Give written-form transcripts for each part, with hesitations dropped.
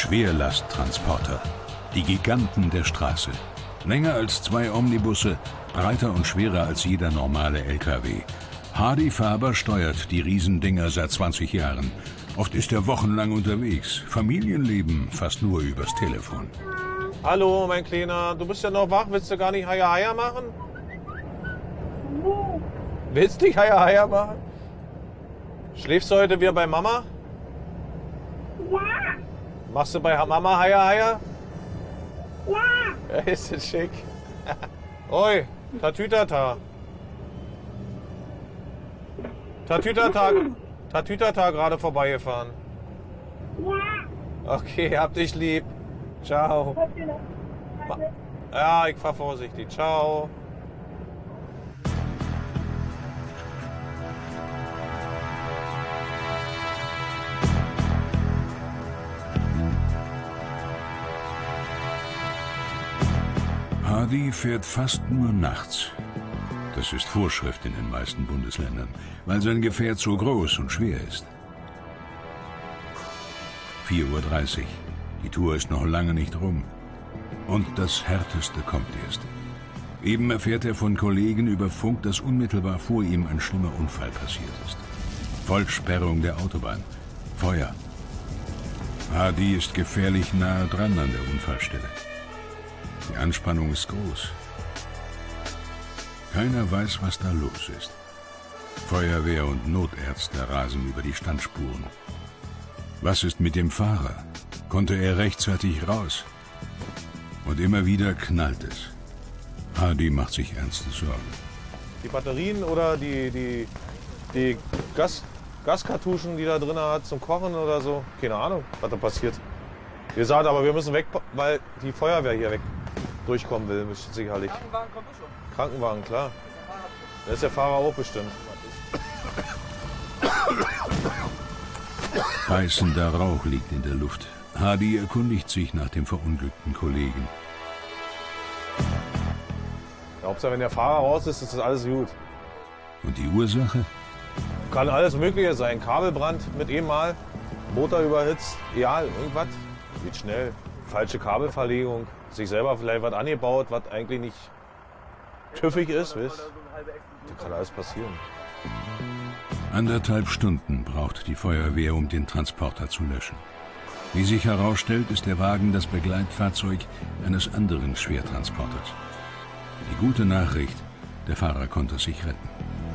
Schwerlasttransporter. Die Giganten der Straße. Länger als 2 Omnibusse, breiter und schwerer als jeder normale LKW. Hardy Faber steuert die Riesendinger seit 20 Jahren. Oft ist er wochenlang unterwegs. Familienleben fast nur übers Telefon. Hallo, mein Kleiner. Du bist ja noch wach. Willst du gar nicht Haya Haya machen? Willst du nicht Haya Haya machen? Schläfst du heute wieder bei Mama? Ja. Machst du bei Mama Haya Haya? Ja. Ja, ist das schick. Oi, Tatütata. Tatütata gerade vorbeigefahren. Ja. Okay, hab dich lieb. Ciao. Ja, ich fahr vorsichtig. Ciao. Hardy fährt fast nur nachts. Das ist Vorschrift in den meisten Bundesländern, weil sein Gefährt so groß und schwer ist. 4:30 Uhr. Die Tour ist noch lange nicht rum. Und das Härteste kommt erst. Eben erfährt er von Kollegen über Funk, dass unmittelbar vor ihm ein schlimmer Unfall passiert ist. Vollsperrung der Autobahn. Feuer. Hardy ist gefährlich nahe dran an der Unfallstelle. Die Anspannung ist groß. Keiner weiß, was da los ist. Feuerwehr und Notärzte rasen über die Standspuren. Was ist mit dem Fahrer? Konnte er rechtzeitig raus? Und immer wieder knallt es. Hardy macht sich ernste Sorgen. Die Batterien oder die Gaskartuschen, die da drin hat zum Kochen oder so. Keine Ahnung, was da passiert. Wie gesagt, aber wir müssen weg, weil die Feuerwehr hier weg durchkommen will, sicherlich. Krankenwagen kommt schon. Krankenwagen, klar. Da ist der Fahrer auch bestimmt. Beißender Rauch liegt in der Luft. Hardy erkundigt sich nach dem verunglückten Kollegen. Ja, Hauptsache, wenn der Fahrer raus ist, ist das alles gut. Und die Ursache? Kann alles Mögliche sein. Kabelbrand mit eben mal, Motor überhitzt, egal, irgendwas. Geht schnell. Falsche Kabelverlegung, sich selber vielleicht was angebaut, was eigentlich nicht tüffig ist, weißt? Das kann alles passieren. 1,5 Stunden braucht die Feuerwehr, um den Transporter zu löschen. Wie sich herausstellt, ist der Wagen das Begleitfahrzeug eines anderen Schwertransporters. Die gute Nachricht, der Fahrer konnte sich retten.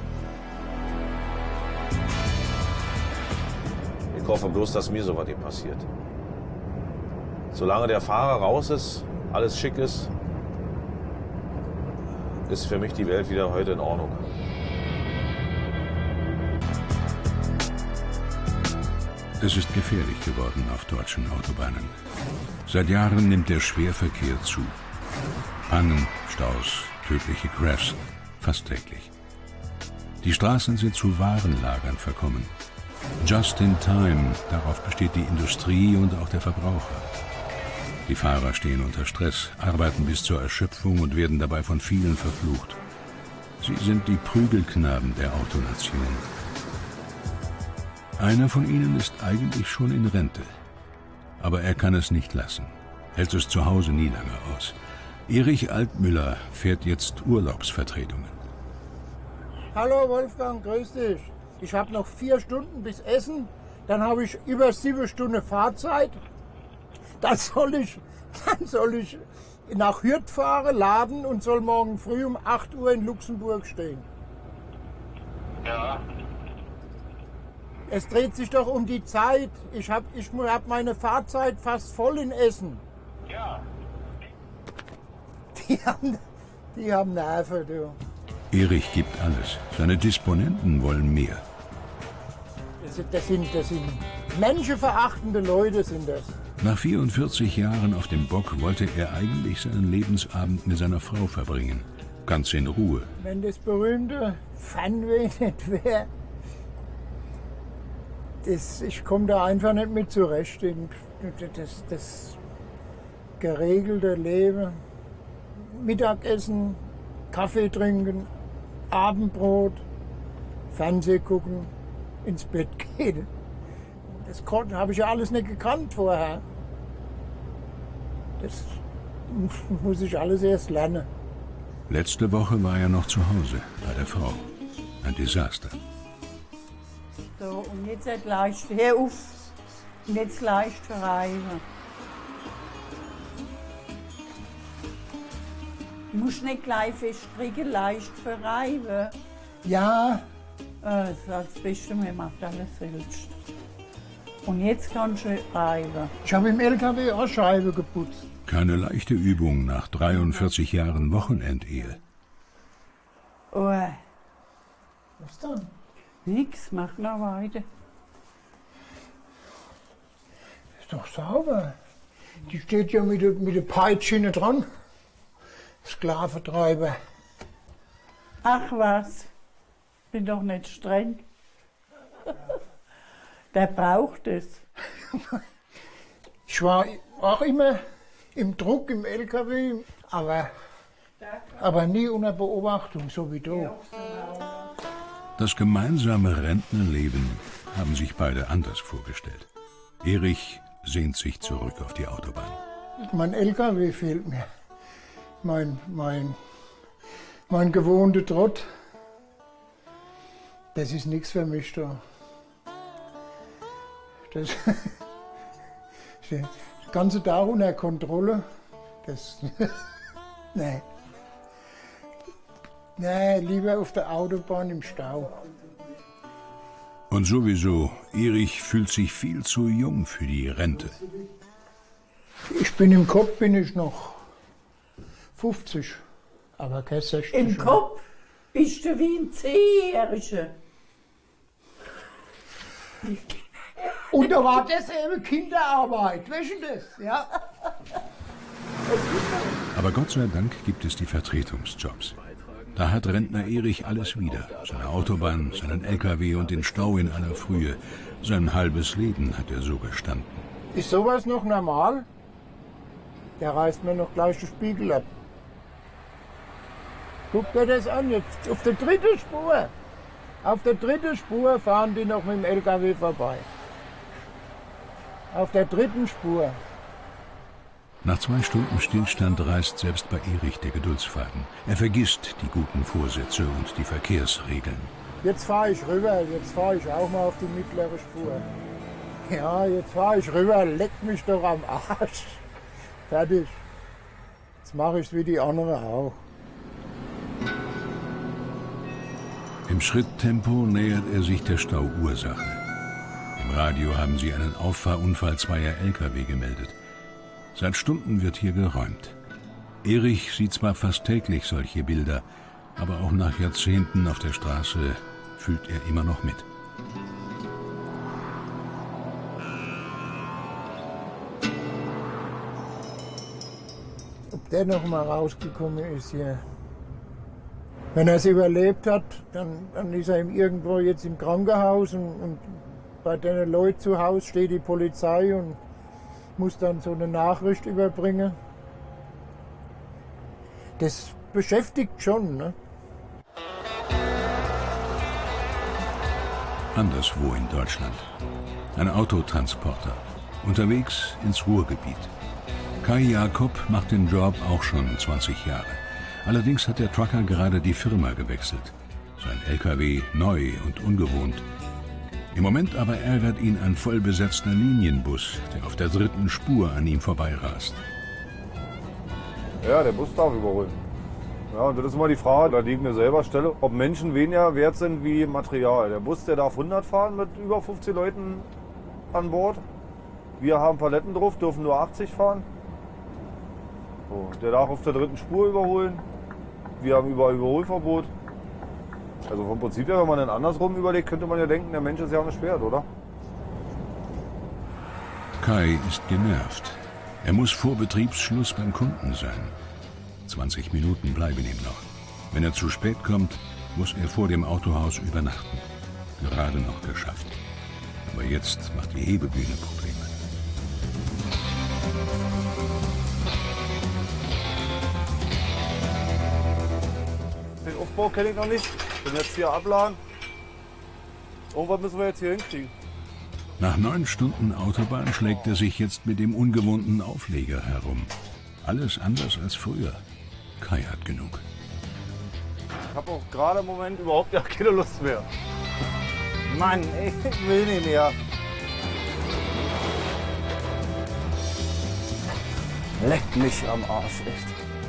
Ich hoffe bloß, dass mir sowas nicht passiert. Solange der Fahrer raus ist, alles schick ist, ist für mich die Welt wieder heute in Ordnung. Es ist gefährlich geworden auf deutschen Autobahnen. Seit Jahren nimmt der Schwerverkehr zu. Pannen, Staus, tödliche Crashs, fast täglich. Die Straßen sind zu Warenlagern verkommen. Just in time, darauf besteht die Industrie und auch der Verbraucher. Die Fahrer stehen unter Stress, arbeiten bis zur Erschöpfung und werden dabei von vielen verflucht. Sie sind die Prügelknaben der Autonation. Einer von ihnen ist eigentlich schon in Rente. Aber er kann es nicht lassen, hält es zu Hause nie lange aus. Erich Altmüller fährt jetzt Urlaubsvertretungen. Hallo Wolfgang, grüß dich. Ich habe noch 4 Stunden bis Essen, dann habe ich über 7 Stunden Fahrzeit. Dann soll ich nach Hürth fahren, laden und soll morgen früh um 8 Uhr in Luxemburg stehen. Ja. Es dreht sich doch um die Zeit. Ich hab meine Fahrzeit fast voll in Essen. Ja. Die haben Nerven, du. Erich gibt alles. Seine Disponenten wollen mehr. Das sind menschenverachtende Leute, sind das. Nach 44 Jahren auf dem Bock wollte er eigentlich seinen Lebensabend mit seiner Frau verbringen. Ganz in Ruhe. Wenn das berühmte Fernweh nicht wäre, ich komme da einfach nicht mit zurecht. Das geregelte Leben, Mittagessen, Kaffee trinken, Abendbrot, Fernseh gucken, ins Bett gehen. Das habe ich ja alles nicht gekannt vorher. Das muss ich alles erst lernen. Letzte Woche war er noch zu Hause bei der Frau. Ein Desaster. So, und jetzt leicht, hör auf. Und jetzt leicht verreiben. Du musst nicht gleich feststricken, leicht verreiben. Ja, Das ist das Beste, man macht alles selbst. Und jetzt kannst du reiben. ich habe im LKW auch Scheibe geputzt. Keine leichte Übung nach 43 Jahren Wochenendehe. Oh, Was dann? nix, mach noch weiter. Ist doch sauber. Die steht ja mit der Peitsche hinten dran. Sklaventreiber. Ach was, bin doch nicht streng. Der braucht es. Ich war auch immer im Druck im LKW, aber nie unter Beobachtung, so wie du. Das gemeinsame Rentnerleben haben sich beide anders vorgestellt. Erich sehnt sich zurück auf die Autobahn. Mein LKW fehlt mir. Mein gewohnter Trott. Das ist nichts für mich da. Das den ganzen Tag unter Kontrolle. Das. Nee. Nee, lieber auf der Autobahn im Stau. Und sowieso, Erich fühlt sich viel zu jung für die Rente. Im Kopf bin ich noch 50, aber kein 60. Im Kopf bist du wie ein 10-Jähriger. Und da war das eben Kinderarbeit, weißt du das? Ja. Aber Gott sei Dank gibt es die Vertretungsjobs. Da hat Rentner Erich alles wieder. Seine Autobahn, seinen LKW und den Stau in aller Frühe. Sein halbes Leben hat er so gestanden. Ist sowas noch normal? Der reißt mir noch gleich den Spiegel ab. Guck dir das an, jetzt auf der dritten Spur. Auf der dritten Spur fahren die noch mit dem LKW vorbei. Auf der dritten Spur. Nach 2 Stunden Stillstand reißt selbst bei Erich der Geduldsfaden. Er vergisst die guten Vorsätze und die Verkehrsregeln. Jetzt fahre ich rüber, jetzt fahre ich auch mal auf die mittlere Spur. Ja, jetzt fahre ich rüber, leck mich doch am Arsch. Fertig. Jetzt mache ich es wie die anderen auch. Im Schritttempo nähert er sich der Stauursache. Im Radio haben sie einen Auffahrunfall zweier LKW gemeldet. Seit Stunden wird hier geräumt. Erich sieht zwar fast täglich solche Bilder, aber auch nach Jahrzehnten auf der Straße fühlt er immer noch mit. Ob der noch mal rausgekommen ist hier. Wenn er es überlebt hat, dann ist er irgendwo jetzt im Krankenhaus und bei den Leuten zu Hause steht die Polizei und muss dann so eine Nachricht überbringen. Das beschäftigt schon, ne? Anderswo in Deutschland. Ein Autotransporter. Unterwegs ins Ruhrgebiet. Kai Jakob macht den Job auch schon 20 Jahre. Allerdings hat der Trucker gerade die Firma gewechselt. Sein LKW neu und ungewohnt. Im Moment aber ärgert ihn ein vollbesetzter Linienbus, der auf der dritten Spur an ihm vorbeirast. Ja, der Bus darf überholen. Ja, und das ist immer die Frage, die ich mir selber stelle, ob Menschen weniger wert sind wie Material. Der Bus, der darf 100 fahren mit über 50 Leuten an Bord. Wir haben Paletten drauf, dürfen nur 80 fahren. So, der darf auf der dritten Spur überholen. Wir haben überall Überholverbot. Also vom Prinzip her, wenn man dann andersrum überlegt, könnte man ja denken, der Mensch ist ja nicht wert, oder? Kai ist genervt. Er muss vor Betriebsschluss beim Kunden sein. 20 Minuten bleiben ihm noch. Wenn er zu spät kommt, muss er vor dem Autohaus übernachten. Gerade noch geschafft. Aber jetzt macht die Hebebühne Probleme. Den Aufbau kenne ich noch nicht. Bin jetzt hier abladen. Irgendwas müssen wir jetzt hier hinkriegen. Nach 9 Stunden Autobahn schlägt er sich jetzt mit dem ungewohnten Aufleger herum. Alles anders als früher. Kai hat genug. Ich habe auch gerade im Moment überhaupt gar keine Lust mehr. Mann, ich will nicht mehr. Leck mich am Arsch, echt.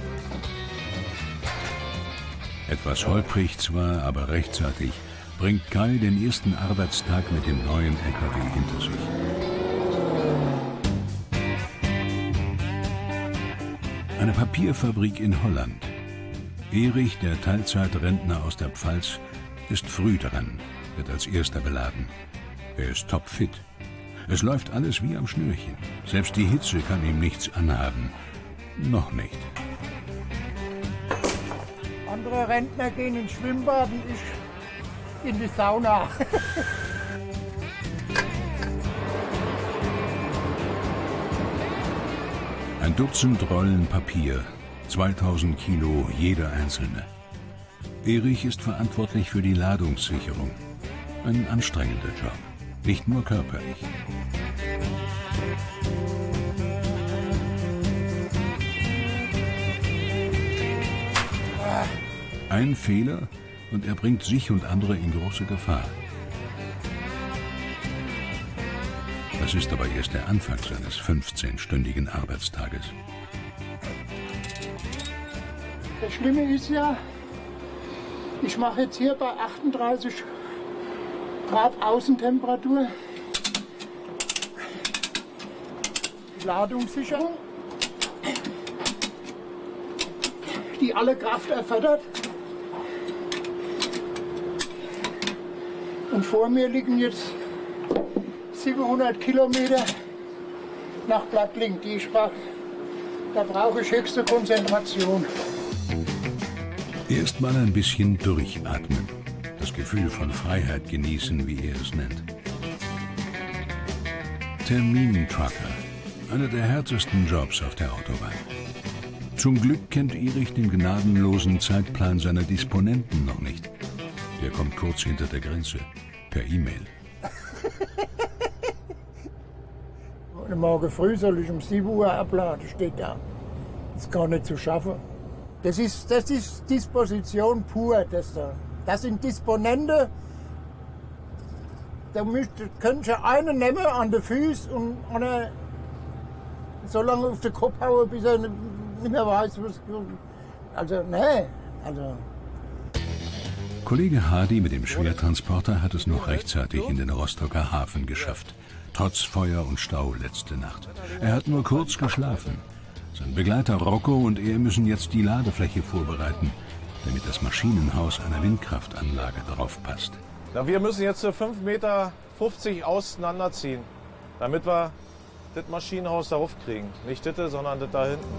Etwas holprig zwar, aber rechtzeitig bringt Kai den ersten Arbeitstag mit dem neuen LKW hinter sich. Eine Papierfabrik in Holland. Erich, der Teilzeitrentner aus der Pfalz, ist früh dran, wird als erster beladen. Er ist topfit. Es läuft alles wie am Schnürchen. Selbst die Hitze kann ihm nichts anhaben. Noch nicht. Andere Rentner gehen ins Schwimmbad und ich in die Sauna. Ein Dutzend Rollen Papier, 2000 Kilo jeder einzelne. Erich ist verantwortlich für die Ladungssicherung. Ein anstrengender Job, nicht nur körperlich. Ein Fehler und er bringt sich und andere in große Gefahr. Das ist aber erst der Anfang seines 15-stündigen Arbeitstages. Das Schlimme ist ja, ich mache jetzt hier bei 38 Grad Außentemperatur Ladungssicherung, die alle Kraft erfordert. Und vor mir liegen jetzt 700 Kilometer nach Plattling, die ich brauche. Da brauche ich höchste Konzentration. Erst mal ein bisschen durchatmen. Das Gefühl von Freiheit genießen, wie er es nennt. Termintrucker. Einer der härtesten Jobs auf der Autobahn. Zum Glück kennt Erich den gnadenlosen Zeitplan seiner Disponenten noch nicht. Der kommt kurz hinter der Grenze. Per E-Mail. Morgen früh soll ich um 7 Uhr abladen, steht da. Das ist gar nicht zu schaffen. Das ist Disposition pur. Das sind Disponente. Da könnt ihr einen nehmen an den Füßen und einer so lange auf den Kopf hauen, bis er nicht mehr weiß, was. Also, nee. Also. Kollege Hardy mit dem Schwertransporter hat es noch rechtzeitig in den Rostocker Hafen geschafft. Trotz Feuer und Stau letzte Nacht. Er hat nur kurz geschlafen. Sein Begleiter Rocco und er müssen jetzt die Ladefläche vorbereiten, damit das Maschinenhaus einer Windkraftanlage drauf passt. Na, wir müssen jetzt 5,50 Meter auseinanderziehen, damit wir das Maschinenhaus darauf kriegen. Nicht das, sondern das da hinten.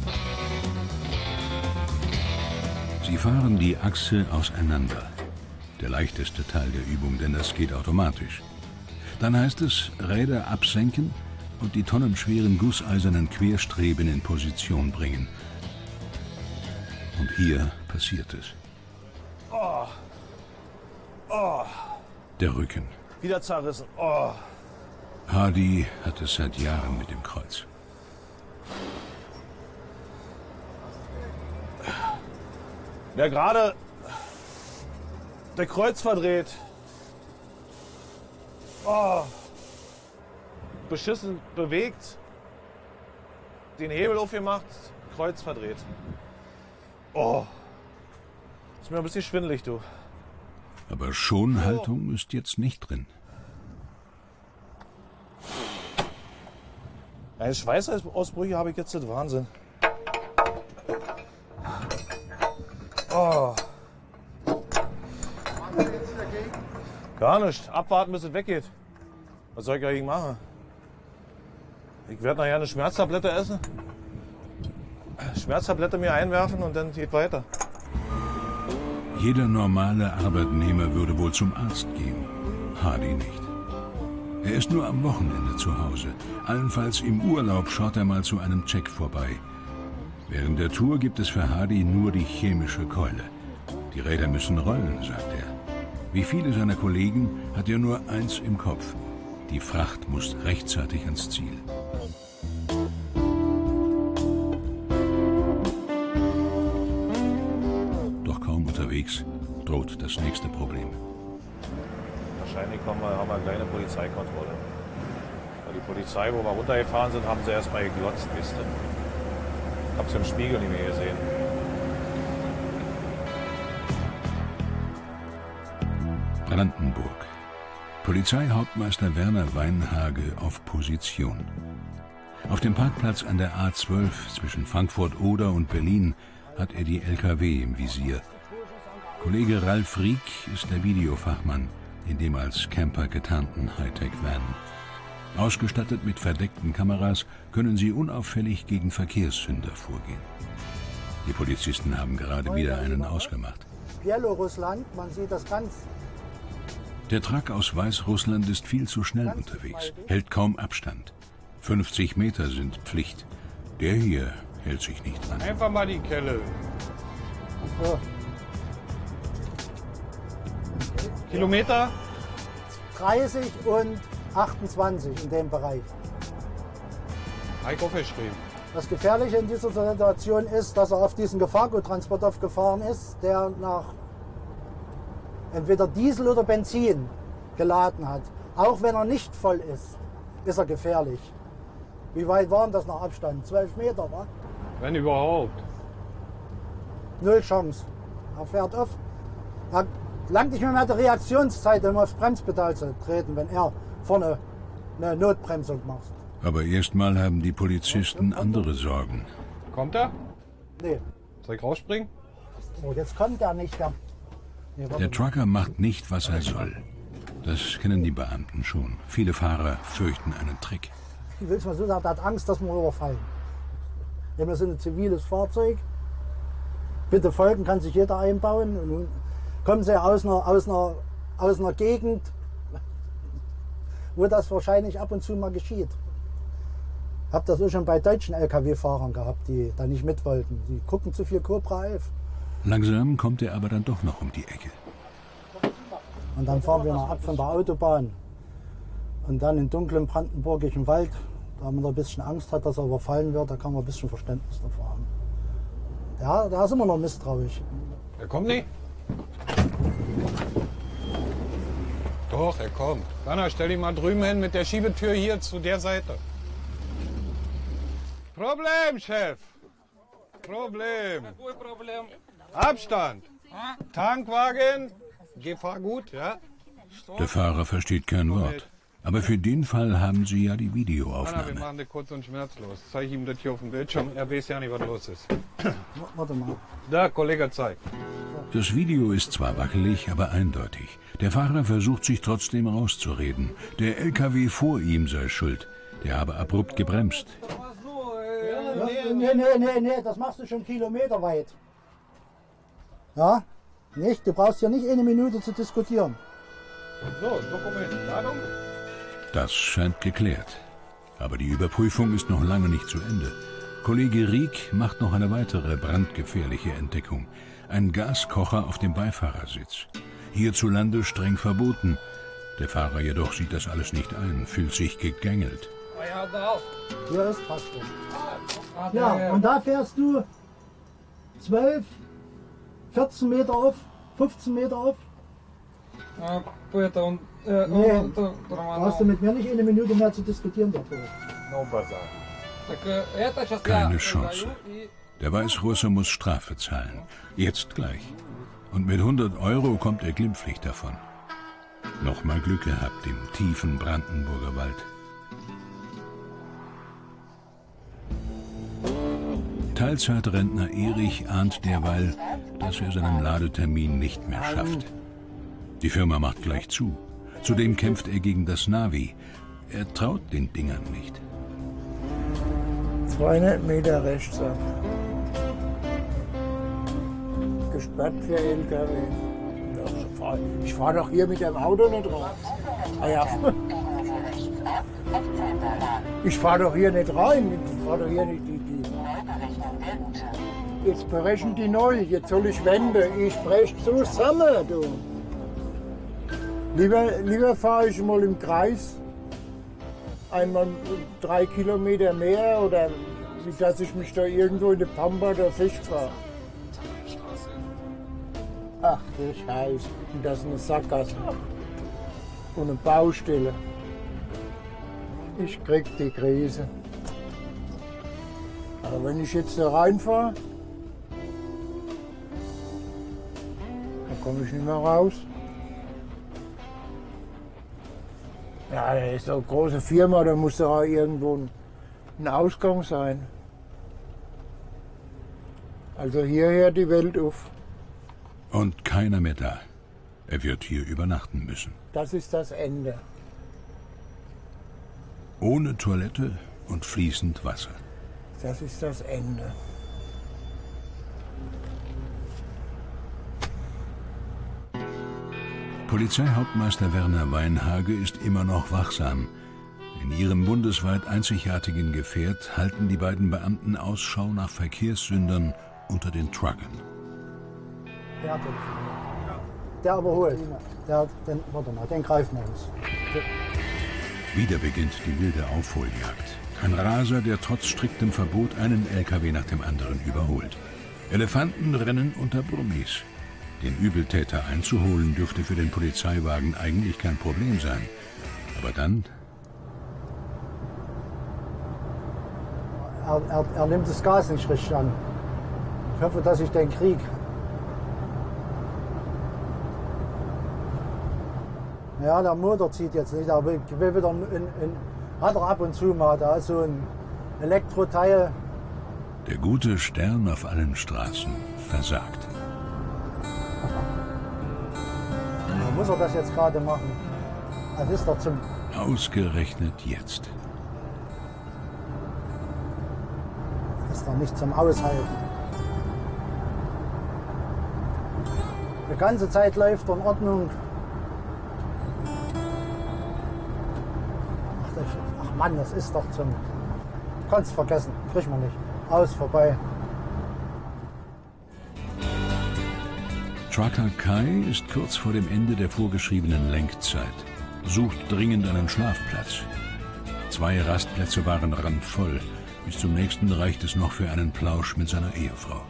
Sie fahren die Achse auseinander. Der leichteste Teil der Übung, denn das geht automatisch. Dann heißt es, Räder absenken und die tonnenschweren gusseisernen Querstreben in Position bringen. Und hier passiert es. Oh. Oh. Der Rücken. Wieder zerrissen. Oh. Hardy hat es seit Jahren mit dem Kreuz. Wer gerade der Kreuz verdreht. Oh. Beschissen bewegt. Den Hebel aufgemacht. Kreuz verdreht. Oh. Ist mir ein bisschen schwindelig, du. Aber Schonhaltung ist jetzt nicht drin. Ein Schweißausbrüche habe ich jetzt, das Wahnsinn. Oh. Gar nicht. Abwarten, bis es weggeht. Was soll ich dagegen machen? Ich werde nachher eine Schmerztablette essen. Schmerztablette mir einwerfen und dann geht weiter. Jeder normale Arbeitnehmer würde wohl zum Arzt gehen. Hardy nicht. Er ist nur am Wochenende zu Hause. Allenfalls im Urlaub schaut er mal zu einem Check vorbei. Während der Tour gibt es für Hardy nur die chemische Keule. Die Räder müssen rollen, sagt er. Wie viele seiner Kollegen hat er nur eins im Kopf. Die Fracht muss rechtzeitig ans Ziel. unterwegs, droht das nächste Problem. Wahrscheinlich haben wir eine kleine Polizeikontrolle. Weil die Polizei, wo wir runtergefahren sind, haben sie erstmal geglotzt, wisst ihr. Ich hab's im Spiegel nicht mehr gesehen. Brandenburg. Polizeihauptmeister Werner Weinhage auf Position. Auf dem Parkplatz an der A12 zwischen Frankfurt-Oder und Berlin hat er die LKW im Visier. Kollege Ralf Rieck ist der Videofachmann in dem als Camper getarnten Hightech-Van. Ausgestattet mit verdeckten Kameras können sie unauffällig gegen Verkehrssünder vorgehen. Die Polizisten haben gerade wieder einen ausgemacht. Belarus-Land, man sieht das ganz. Der Truck aus Weißrussland ist viel zu schnell unterwegs, hält kaum Abstand. 50 Meter sind Pflicht. Der hier hält sich nicht dran. Einfach mal die Kelle. So. Kilometer? 30 und 28 in dem Bereich. Heiko aufgeschrieben. Das Gefährliche in dieser Situation ist, dass er auf diesen Gefahrguttransport aufgefahren ist, der nach entweder Diesel oder Benzin geladen hat. Auch wenn er nicht voll ist er gefährlich. Wie weit war denn das nach Abstand? 12 Meter, wa? Wenn überhaupt. Null Chance. Er fährt auf. Er langt nicht mehr die Reaktionszeit, um aufs Bremspedal zu treten, wenn er vorne eine Notbremsung macht. Aber erstmal haben die Polizisten andere Sorgen. Kommt er? Nee. Soll ich rausspringen? Oh, jetzt kommt er nicht. Der Trucker macht nicht, was er soll. Das kennen die Beamten schon. Viele Fahrer fürchten einen Trick. Ich will es mal so sagen, der hat Angst, dass wir überfallen. Ja, wir sind ein ziviles Fahrzeug. Bitte folgen, kann sich jeder einbauen. Und nun kommen sie aus einer Gegend, wo das wahrscheinlich ab und zu mal geschieht. Ich habe das auch schon bei deutschen LKW-Fahrern gehabt, die da nicht mit wollten. Die gucken zu viel Cobra 11. Langsam kommt er aber dann doch noch um die Ecke. Und dann fahren wir noch ab von der Autobahn. Und dann in dunklem brandenburgischen Wald, da man da ein bisschen Angst hat, dass er überfallen wird, da kann man ein bisschen Verständnis dafür haben. Ja, der ist immer noch misstrauisch. Er kommt nicht? Doch, er kommt. Werner, stell dich mal drüben hin mit der Schiebetür hier zu der Seite. Problem, Chef. Problem. Abstand. Tankwagen. Gefahrgut, ja? Der Fahrer versteht kein Wort. Aber für den Fall haben sie ja die Werner, wir Videoaufnahme. machen das kurz und schmerzlos. Zeig ihm das hier auf dem Bildschirm. Er weiß ja nicht, was los ist. Warte mal. Da, Kollege, zeigt. Das Video ist zwar wackelig, aber eindeutig. Der Fahrer versucht sich trotzdem rauszureden. Der LKW vor ihm sei schuld. Der habe abrupt gebremst. Nee, das machst du schon kilometerweit. Ja? Nicht? Du brauchst ja nicht eine Minute zu diskutieren. So, Dokument. Ladung. Das scheint geklärt. Aber die Überprüfung ist noch lange nicht zu Ende. Kollege Rieck macht noch eine weitere brandgefährliche Entdeckung. Ein Gaskocher auf dem Beifahrersitz. Hierzulande streng verboten. Der Fahrer jedoch sieht das alles nicht ein, fühlt sich gegängelt. Hier ist Pastor. Ja, und da fährst du 12, 14 Meter auf, 15 Meter auf. Nee, brauchst du mit mir nicht eine Minute mehr zu diskutieren darüber. Keine Chance. Der Weißrusse muss Strafe zahlen. Jetzt gleich. Und mit 100 € kommt er glimpflich davon. Nochmal Glück gehabt im tiefen Brandenburger Wald. Teilzeitrentner Erich ahnt derweil, dass er seinen Ladetermin nicht mehr schafft. Die Firma macht gleich zu. Zudem kämpft er gegen das Navi. Er traut den Dingern nicht. 200 Meter rechts ab. Gesperrt für LKW. Ich fahre doch hier mit dem Auto nicht raus. Ah ja. Ich fahre doch hier nicht rein. Ich fahre doch hier nicht die. Jetzt berechnen die neu. Jetzt soll ich wenden. Ich breche zusammen, du. Lieber fahre ich mal im Kreis. Einmal 3 Kilometer mehr oder dass ich mich da irgendwo in der Pampa da festfahre. Ach du Scheiße. Und das ist eine Sackgasse. Und eine Baustelle. Ich krieg die Krise. Aber wenn ich jetzt da reinfahre, dann komme ich nicht mehr raus. Ja, das ist doch eine große Firma, da muss doch auch irgendwo ein Ausgang sein. Also hier hört die Welt auf. Und keiner mehr da. Er wird hier übernachten müssen. Das ist das Ende. Ohne Toilette und fließend Wasser. Das ist das Ende. Polizeihauptmeister Werner Weinhage ist immer noch wachsam. In ihrem bundesweit einzigartigen Gefährt halten die beiden Beamten Ausschau nach Verkehrssündern unter den Truckern. Der hat telefoniert. Der überholt. Warte mal, den greifen wir uns. Wieder beginnt die wilde Aufholjagd. Ein Raser, der trotz striktem Verbot einen LKW nach dem anderen überholt. Elefanten rennen unter Brummis. Den Übeltäter einzuholen dürfte für den Polizeiwagen eigentlich kein Problem sein. Aber dann... Er nimmt das Gas nicht richtig an. Ich hoffe, dass ich den krieg. Ja, der Motor zieht jetzt nicht, aber ich will wieder hat er ab und zu mal, da ist so ein Elektroteil. Der gute Stern auf allen Straßen versagt. Da muss er das jetzt gerade machen. Das ist doch zum... Ausgerechnet jetzt. Das ist doch nicht zum Aushalten. Die ganze Zeit läuft er in Ordnung. Ach Mann, das ist doch zum... Kannst vergessen, kriegt man nicht. Aus, vorbei. Trucker Kai ist kurz vor dem Ende der vorgeschriebenen Lenkzeit, sucht dringend einen Schlafplatz. 2 Rastplätze waren randvoll. Bis zum nächsten reicht es noch für einen Plausch mit seiner Ehefrau.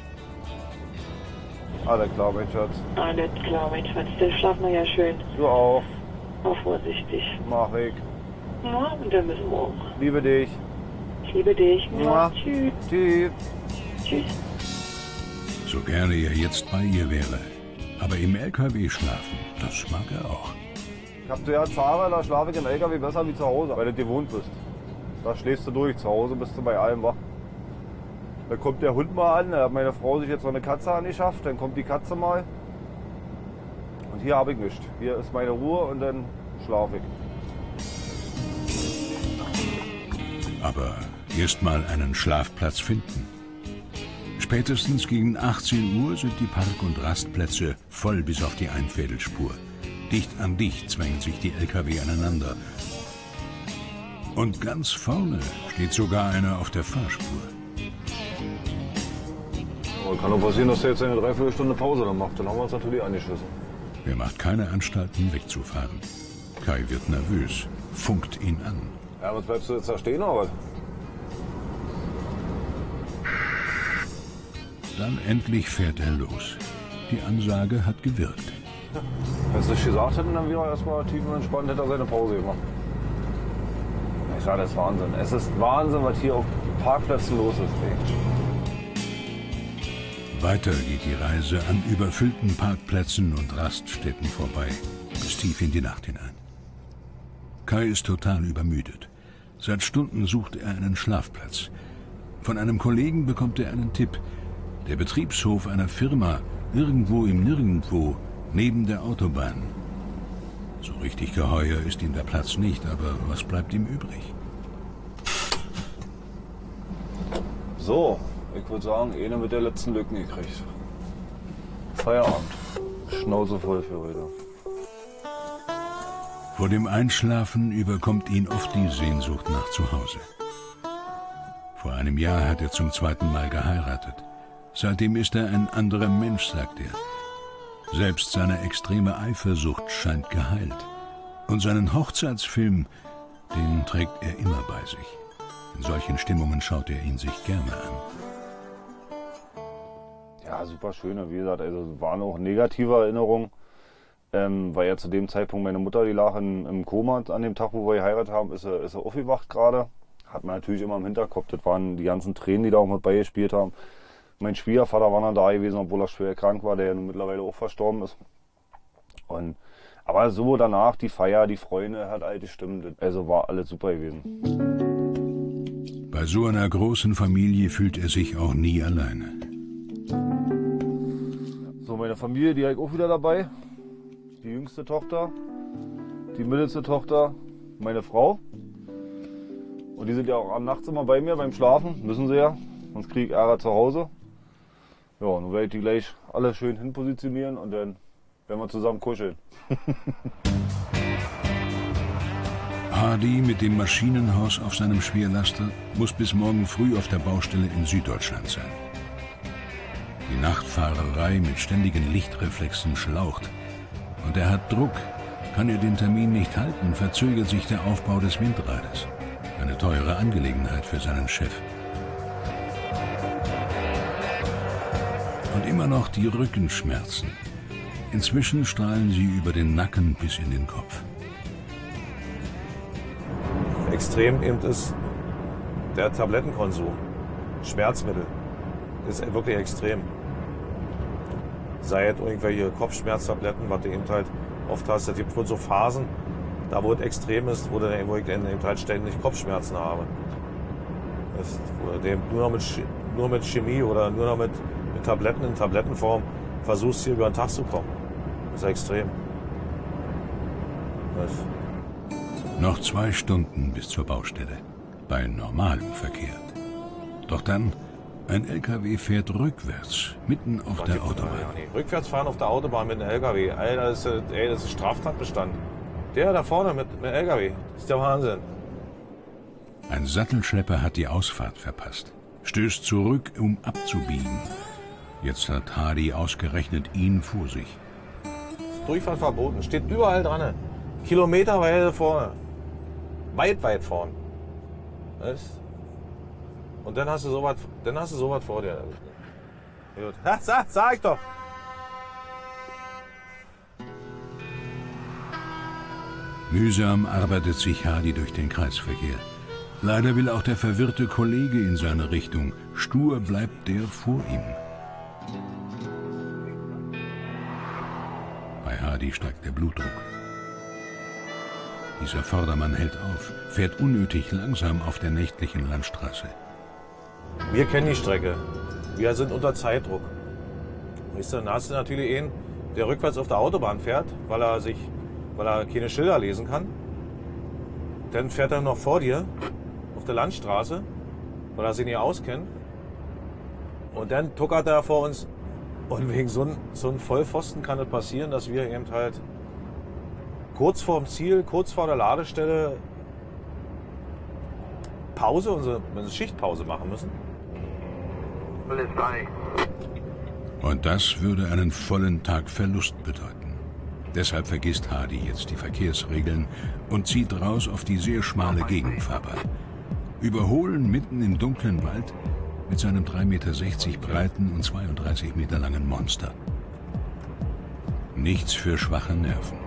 Alles klar, mein Schatz. Alles klar, mein Schatz. Dann schlafen wir ja schön. Du auch. War vorsichtig. Mach ich. Ja, und dann müssen wir auch. Liebe dich. Ich liebe dich. Ja. Tschüss. Tschüss. Tschüss. So gerne er jetzt bei ihr wäre. Aber im LKW schlafen, das mag er auch. Ich hab zuerst Fahrer, da schlafe ich im LKW besser wie zu Hause, weil du gewohnt bist. Da schläfst du durch, zu Hause bist du bei allem wach. Da kommt der Hund mal an, da hat meine Frau sich jetzt noch eine Katze angeschafft, dann kommt die Katze mal. Und hier habe ich nichts. Hier ist meine Ruhe und dann schlafe ich. Aber erst mal einen Schlafplatz finden. Spätestens gegen 18 Uhr sind die Park- und Rastplätze voll bis auf die Einfädelspur. Dicht an dicht zwängen sich die LKW aneinander. Und ganz vorne steht sogar einer auf der Fahrspur. Kann doch passieren, dass der jetzt eine Dreiviertelstunde Pause dann macht. Dann haben wir uns natürlich angeschissen. Er macht keine Anstalten, wegzufahren. Kai wird nervös, funkt ihn an. Ja, was bleibst du jetzt da stehen, oder was? Dann endlich fährt er los. Die Ansage hat gewirkt. Wenn sie es gesagt hätten, dann wäre er erstmal tief und entspannt, hätte er seine Pause gemacht. Ich sage, das ist Wahnsinn. Es ist Wahnsinn, was hier auf Parkplätzen los ist. Ey. Weiter geht die Reise an überfüllten Parkplätzen und Raststätten vorbei, bis tief in die Nacht hinein. Kai ist total übermüdet. Seit Stunden sucht er einen Schlafplatz. Von einem Kollegen bekommt er einen Tipp. Der Betriebshof einer Firma, irgendwo im Nirgendwo, neben der Autobahn. So richtig geheuer ist ihm der Platz nicht, aber was bleibt ihm übrig? So, ich würde sagen, eine mit der letzten Lücken gekriegt. Feierabend. Schnauze voll für heute. Vor dem Einschlafen überkommt ihn oft die Sehnsucht nach Zuhause. Vor einem Jahr hat er zum 2. Mal geheiratet. Seitdem ist er ein anderer Mensch, sagt er. Selbst seine extreme Eifersucht scheint geheilt. Und seinen Hochzeitsfilm, den trägt er immer bei sich. In solchen Stimmungen schaut er ihn sich gerne an. Ja, super schöne, wie gesagt, also waren auch negative Erinnerungen, weil ja zu dem Zeitpunkt meine Mutter, die lag im Koma an dem Tag, wo wir geheiratet haben, ist sie aufgewacht gerade. Hat man natürlich immer im Hinterkopf, das waren die ganzen Tränen, die da auch mit beigespielt haben. Mein Schwiegervater war dann da gewesen, obwohl er schwer krank war, der ja nun mittlerweile auch verstorben ist. Aber so danach, die Feier, die Freunde, hat alte Stimmen, also war alles super gewesen. Bei so einer großen Familie fühlt er sich auch nie alleine. So, meine Familie, die habe ich auch wieder dabei. Die jüngste Tochter, die mittelste Tochter, meine Frau. Und die sind ja auch nachts immer bei mir beim Schlafen, müssen sie ja, sonst kriege ich Ärger zu Hause. Ja, nun werde ich die gleich alle schön hinpositionieren und dann werden wir zusammen kuscheln. Hardy mit dem Maschinenhaus auf seinem Schwerlaster muss bis morgen früh auf der Baustelle in Süddeutschland sein. Die Nachtfahrerei mit ständigen Lichtreflexen schlaucht. Und er hat Druck. Kann er den Termin nicht halten, verzögert sich der Aufbau des Windrades. Eine teure Angelegenheit für seinen Chef. Und immer noch die Rückenschmerzen. Inzwischen strahlen sie über den Nacken bis in den Kopf. Extrem eben ist der Tablettenkonsum. Schmerzmittel. Das ist wirklich extrem. Sei es irgendwelche Kopfschmerztabletten, was du eben halt oft hast. Es gibt wohl so Phasen, da wo es extrem ist, wo ich eben halt ständig Kopfschmerzen habe. Das, wo du nur mit Chemie oder nur noch mit Tabletten in Tablettenform versuchst, hier über den Tag zu kommen. Das ist extrem. Noch 2 Stunden bis zur Baustelle. Bei normalem Verkehr. Doch dann, ein LKW fährt rückwärts, mitten auf der Autobahn. Rückwärts fahren auf der Autobahn mit einem LKW. Alter, das ist Straftatbestand. Der da vorne mit dem LKW. Das ist der Wahnsinn. Ein Sattelschlepper hat die Ausfahrt verpasst. Stößt zurück, um abzubiegen. Jetzt hat Hardy ausgerechnet ihn vor sich. Durchfahrt verboten. Steht überall dran. Kilometerweise vorne. Weit vorne. Und dann hast du sowas vor dir. Gut. Sag ich doch. Mühsam arbeitet sich Hardy durch den Kreisverkehr. Leider will auch der verwirrte Kollege in seine Richtung. Stur bleibt der vor ihm. Bei Hardy steigt der Blutdruck. Dieser Vordermann hält auf, fährt unnötig langsam auf der nächtlichen Landstraße. Wir kennen die Strecke. Wir sind unter Zeitdruck. Weißt du, dann hast du natürlich einen, der rückwärts auf der Autobahn fährt, weil er keine Schilder lesen kann. Dann fährt er noch vor dir auf der Landstraße, weil er sich nicht auskennt. Und dann tuckert er vor uns. Und wegen so einem Vollpfosten kann es passieren, dass wir eben halt kurz vor dem Ziel, kurz vor der Ladestelle unsere Schichtpause machen müssen. Und das würde einen vollen Tag Verlust bedeuten. Deshalb vergisst Hardy jetzt die Verkehrsregeln und zieht raus auf die sehr schmale Gegenfahrbahn. Überholen mitten im dunklen Wald mit seinem 3,60 Meter breiten und 32 Meter langen Monster. Nichts für schwache Nerven.